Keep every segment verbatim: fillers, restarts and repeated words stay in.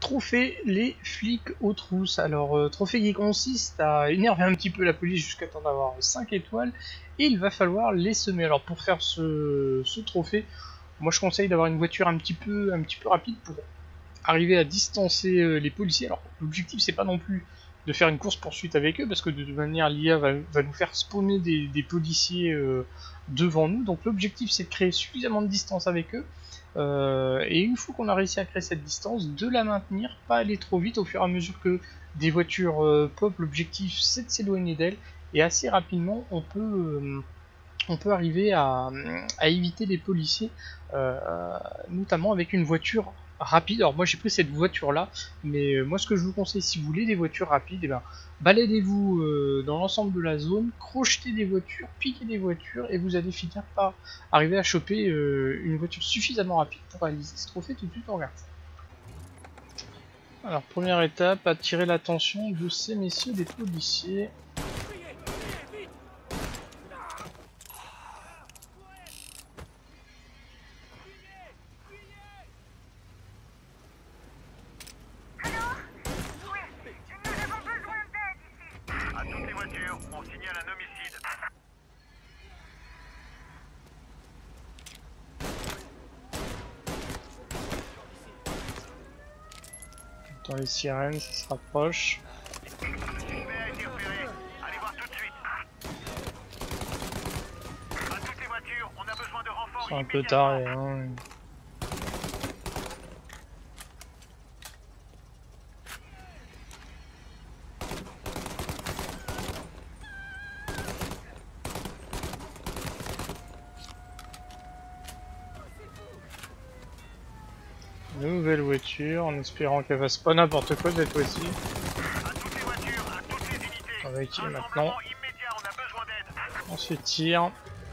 trophée les flics aux trousses. Alors euh, trophée qui consiste à énerver un petit peu la police jusqu'à temps d'avoir cinq étoiles et il va falloir les semer. Alors pour faire ce, ce trophée, moi je conseille d'avoir une voiture un petit peu un petit peu rapide pour arriver à distancer euh, les policiers. Alors l'objectif c'est pas non plus de faire une course poursuite avec eux parce que de toute manière l'I A va, va nous faire spawner des, des policiers euh, devant nous. Donc l'objectif c'est de créer suffisamment de distance avec eux. Euh, et une fois qu'on a réussi à créer cette distance, de la maintenir, pas aller trop vite au fur et à mesure que des voitures euh, pop. L'objectif c'est de s'éloigner d'elles et assez rapidement on peut, euh, on peut arriver à, à éviter les policiers, euh, notamment avec une voiture rapide. Alors moi j'ai pris cette voiture là, mais moi ce que je vous conseille si vous voulez des voitures rapides, et ben, baladez-vous euh, dans l'ensemble de la zone, crochetez des voitures, piquez des voitures et vous allez finir par arriver à choper euh, une voiture suffisamment rapide pour réaliser ce trophée. Tout de suite on regarde ça. Alors première étape, attirer l'attention de ces messieurs des policiers. Dans les sirènes, ça se rapproche. Ils sont un peu tarés, hein. Nouvelle voiture, en espérant qu'elle fasse pas n'importe quoi cette fois-ci. On va utiliser maintenant. On se tire.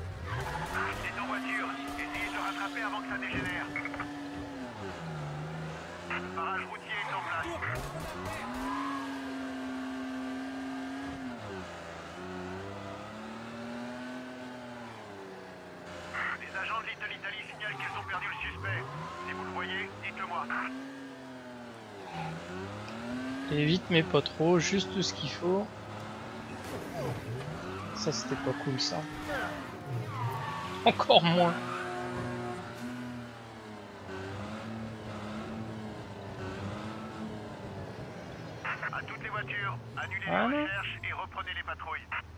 Les agents de Little Italy signalent qu'ils ont perdu le suspect. Si vous le voyez, dites-le moi. Et vite mais pas trop, juste ce qu'il faut. Ça c'était pas cool ça. Encore moins. À toutes les voitures, annulez Ah les non. recherches et reprenez les patrouilles.